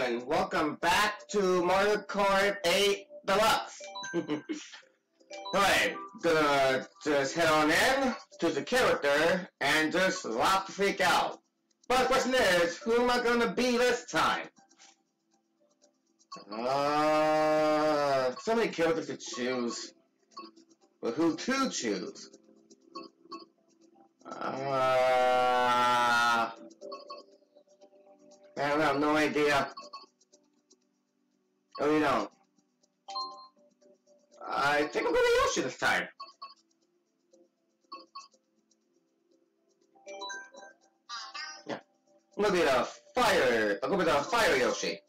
and welcome back to Mario Kart 8 Deluxe. Alright, gonna just head on in to the character and just lock the freak out. But the question is, who am I gonna be this time? So many characters to choose. But who to choose? I have no idea. Oh, you don't. I think I'm gonna Yoshi this time. Yeah. I'm gonna be the fire. I'm gonna be the fire Yoshi.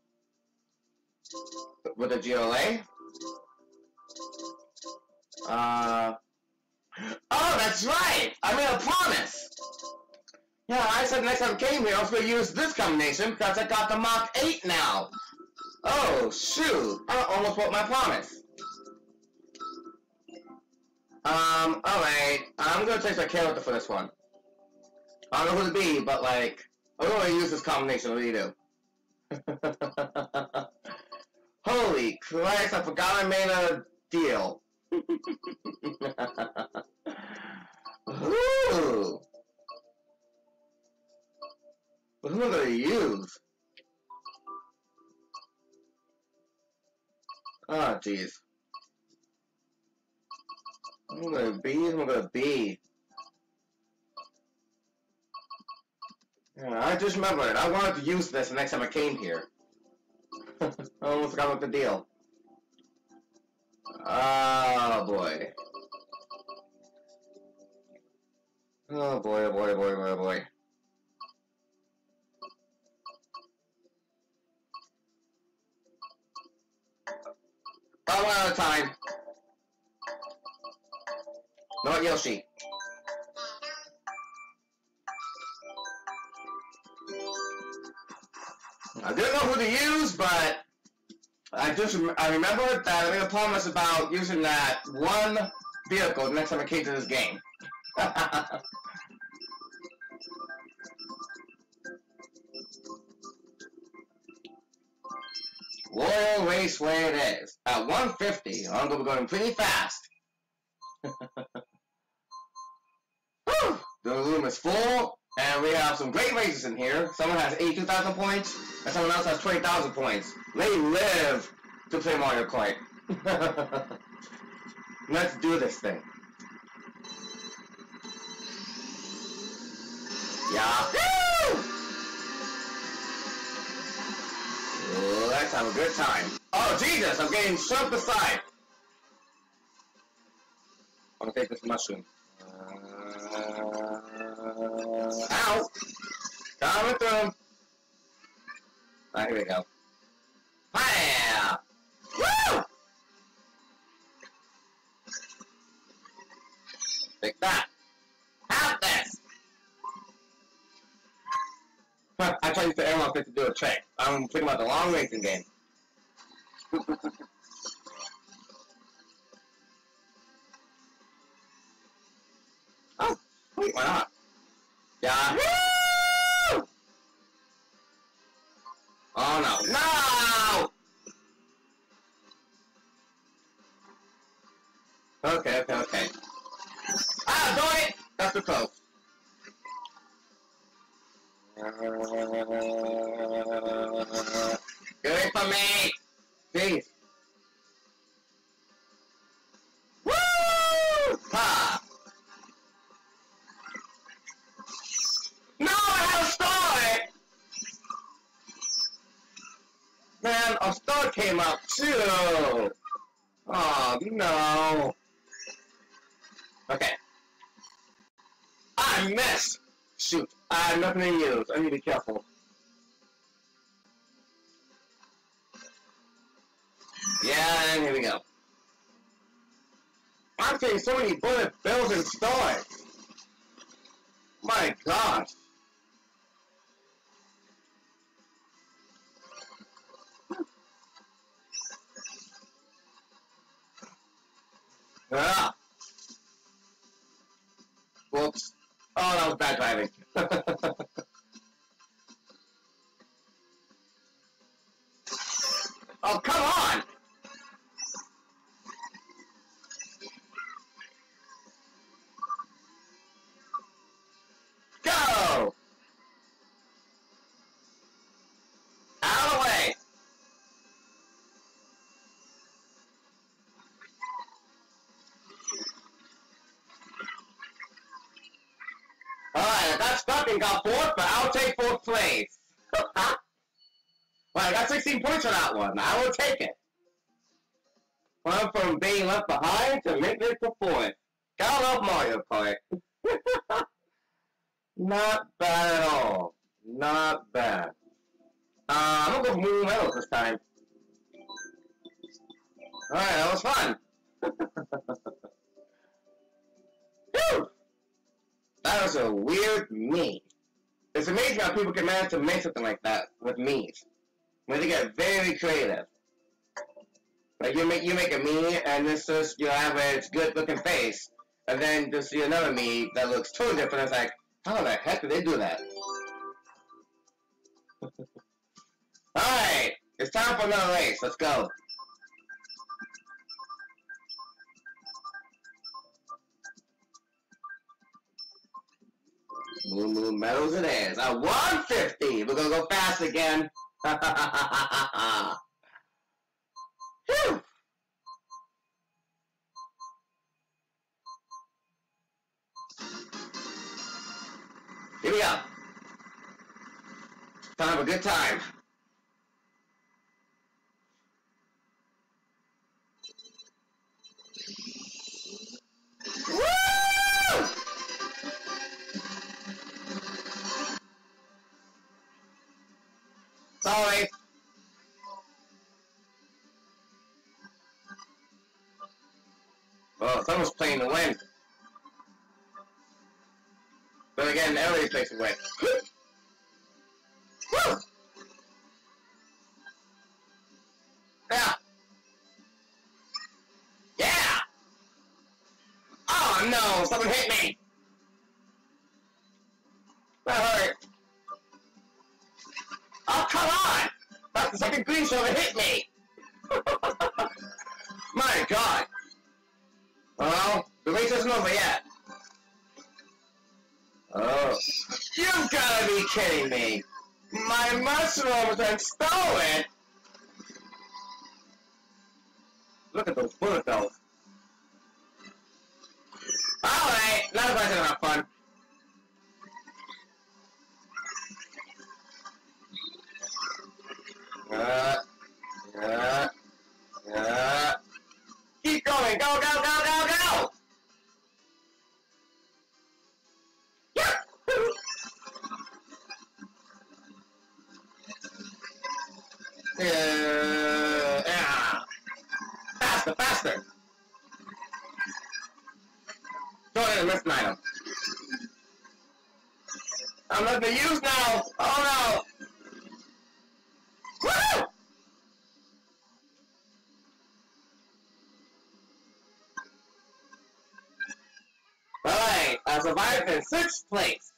With the GLA. Oh, that's right! I made a promise! Yeah, I said next time I came here I was gonna use this combination because I got the Mach 8 now! Oh, shoot! I almost broke my promise. Alright. I'm gonna take the character for this one. I don't know who to be, but like, I'm gonna use this combination, what do you do? Holy Christ, I forgot I made a deal. Ooh. But who am I gonna use? Oh, jeez. Who am I gonna be? Who am I gonna be? Yeah, I just remembered. I wanted to use this the next time I came here. I almost forgot what the deal. Oh boy. Oh boy, oh boy, oh boy, oh boy, oh boy. Oh, one at a time. Not Yoshi. I didn't know who to use, but I remembered that I made a promise about using that one vehicle the next time I came to this game. Royal Raceway it is. At 150, I'm going to be going pretty fast. Whew! The room is full, and we have some great races in here. Someone has 82,000 points, and someone else has 20,000 points. They live to play Mario Kart. Let's do this thing. Yahoo! Let's have a good time. Oh, Jesus, I'm getting shoved aside. I'm gonna take this mushroom. Ow! Coming through. Alright, here we go. Hiya! Woo! Take that. Have this! I tried to use the airlock to do a trick. I'm thinking about the long racing game. Oh, wait, why not? Yahoo! Oh no. No! Okay. Ah, do it! That's too close. Good for me! Jeez. Woo! Ha! No, I had a star! Man, a star came up too! Oh, no. Okay. I missed! Shoot, I have nothing to use. I need to be careful. Yeah, and here we go. I'm getting so many bullet bills and stars. My gosh. Ah. Whoops. Oh, that was bad driving. Oh, come on! Go! Out of the way! Alright, I got stuck and got fourth, but I'll take fourth place. Well, I got 16 points for that one. I will take it. Went from being left behind to making it to fourth. Gotta love Mario Kart. Not bad at all. Not bad. I'm gonna go for moving medals this time. Alright, that was fun. Whew! That was a weird me. It's amazing how people can manage to make something like that with me's. When they get very creative. Like you make a me and this is your average good looking face, and then you see another me that looks totally different. It's like, how the heck did they do that? Alright, it's time for another race. Let's go. Moon medals it is. At 150. We're gonna go fast again. Whew. Here we go. Time to have a good time. Woo! Sorry. Oh, someone's playing the wind. But again, everybody's playing the wind. Woo! Yeah. Yeah! Oh no, someone hit me! That hurt. Oh, come on! That's the second green show that hit me! My god! Well, the race isn't over yet. Oh. You've gotta be kidding me! My mushroom has been stolen! Look at those bullet bills. Alright, now I'm gonna have fun. Keep going, go, go, go, go, go! Yeah! Yeah. Faster, faster! Go ahead and miss an item. I'm not gonna use now! Oh no! Woo! Alright, I survived in 6th place.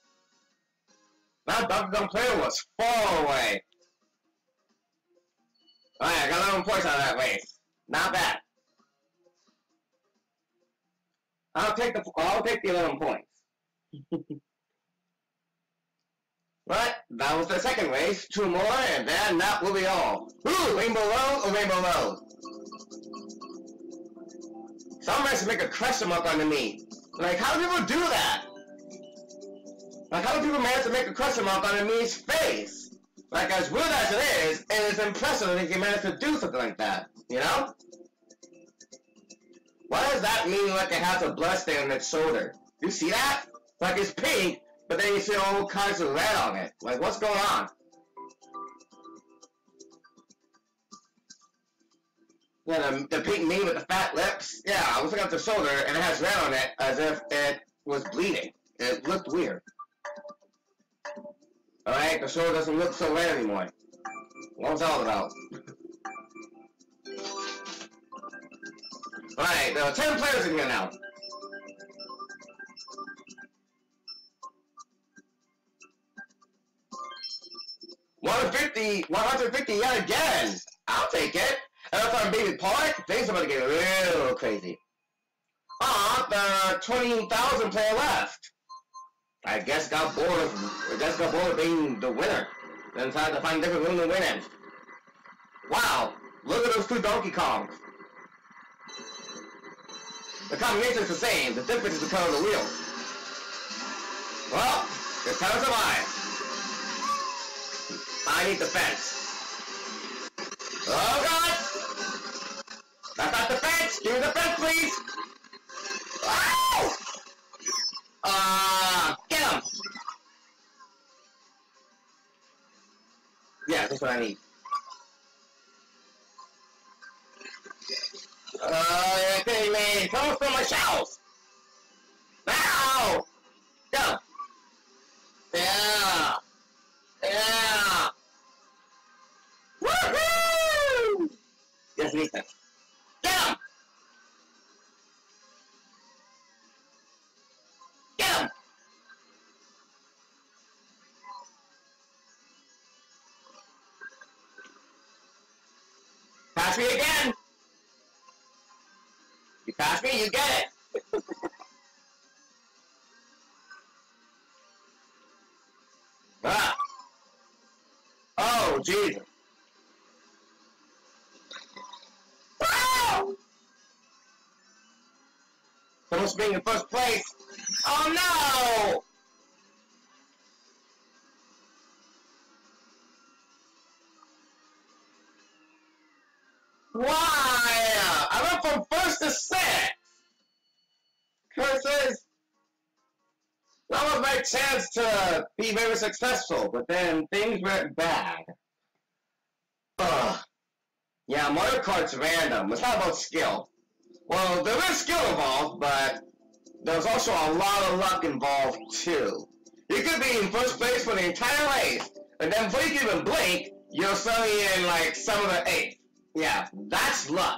That Donkey Kong player was far away. Alright, I got 11 points out of that race. Not bad. I'll take the 11 points. But that was the second race. 2 more, and then that will be all. Ooh, Rainbow Road or Rainbow Road? Some races make a question mark on the meat. Like, how do people do that? Like, how do people manage to make a question mark on the meat's face? Like, as weird as it is impressive that they can manage to do something like that. You know? Why does that mean like it has a blood stain on its shoulder? You see that? Like it's pink, but then you see all kinds of red on it. Like, what's going on? Yeah, the pink me with the fat lips. Yeah, I was looking at the shoulder, and it has red on it, as if it was bleeding. It looked weird. Alright, the shoulder doesn't look so red anymore. What was that all about? Alright, there are 10 players in here now. $150 yet again! I'll take it. And if I'm baby Park, things are about to get real crazy. Aw, there are 20,000 player left. I guess got bored of being the winner. Then decided to find a different room to win in. Wow, look at those two Donkey Kongs. The combination is the same, the difference is the color of the wheel. Well, it's time to survive. I need the fence. Oh god! That's not the fence! Give me the fence, please! Ow! Get him! Yeah, that's what I need. You're kidding me! Come from my shells! Ow! Go! Yeah! Yeah! Woohoo! Yes, Nathan. Get him! Get him! Pass me again! You pass me, you get it! Ah! Oh, Jesus! Oh! Almost being in first place! Oh no! Why? I went from first to sixth! Curses! That was my chance to be very successful, but then things went bad. Ugh. Yeah, Mario Kart's random. It's not about skill. Well, there is skill involved, but there's also a lot of luck involved, too. You could be in first place for the entire race, and then before you can even blink, you're suddenly in, like, 7th or 8th. Yeah, that's luck.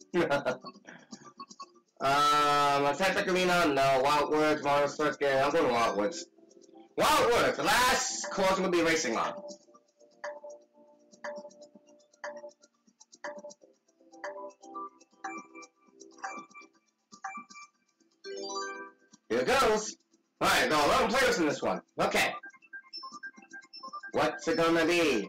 Attack Arena, no. Wildwoods, Mario Sports Game, I'm going to Wildwoods. Wildwoods, the last course we'll be racing on. Here it goes. Alright, there are 11 players in this one. Okay. What's it gonna be?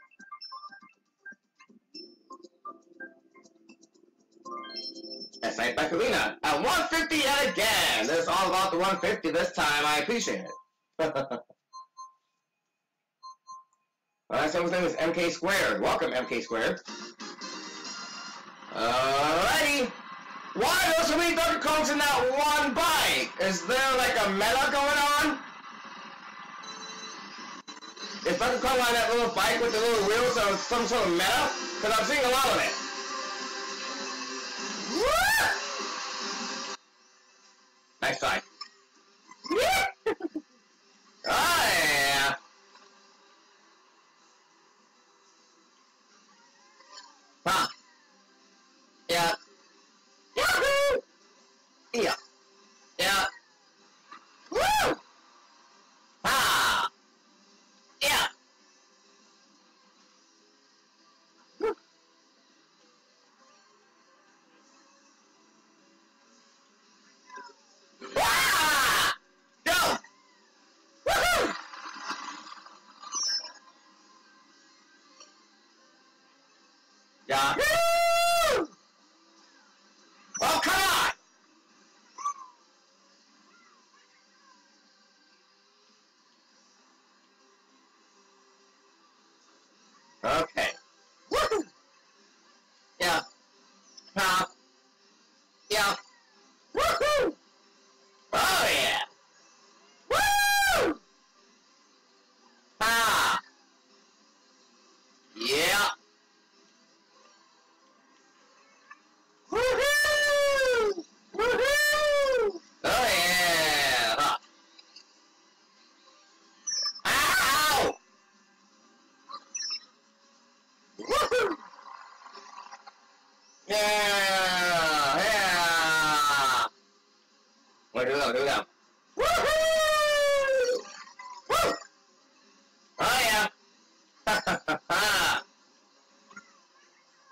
Site Back Arena at 150 yet again. It's all about the 150 this time. I appreciate it. Alright, someone's name is MK Squared. Welcome, MK Squared. Alrighty. Why are there so many Donkey Kongs in that one bike? Is there like a meta going on? Is Donkey Kong on that little bike with the little wheels or some sort of meta? Because I'm seeing a lot of it. Nice try. Oh, yeah. Huh. Yeah. Yahoo! Yeah. Yeah. Woo! Ah! Yeah. Ah! Go! Woohoo! Yahoo! Oh, come on! Okay. Woohoo! Yeah. Huh. Yeah. Woohoo! Oh, yeah. Woo! Ah! Yeah. Woohoo! Woohoo! Oh, yeah. Huh. Ow! Woohoo! Yeah! Yeah! Wait, do that. Woohoo! Woo! Oh, yeah.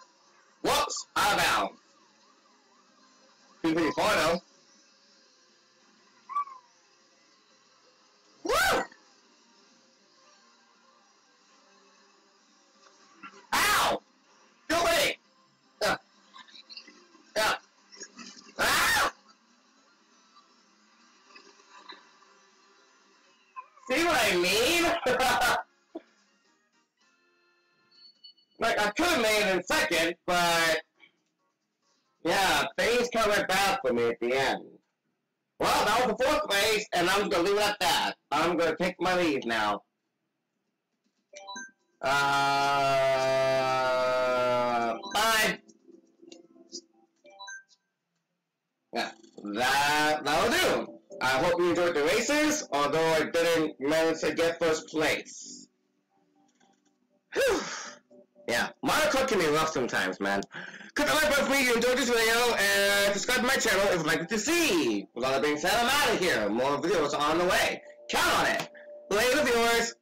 See what I mean? Like, I could have made it in second, but... yeah, things come right bad for me at the end. Well, that was the fourth place, and I'm going to leave it at that. I'm going to take my leave now. Bye. Yeah, that'll do. I hope you enjoyed the races, although I didn't manage to get first place. Whew. Yeah, Mario Kart can be rough sometimes, man. Click the like button for me if you enjoyed this video, and subscribe to my channel if you'd like to see. With all that being said, I'm out of here. More videos are on the way. Count on it. Later, viewers.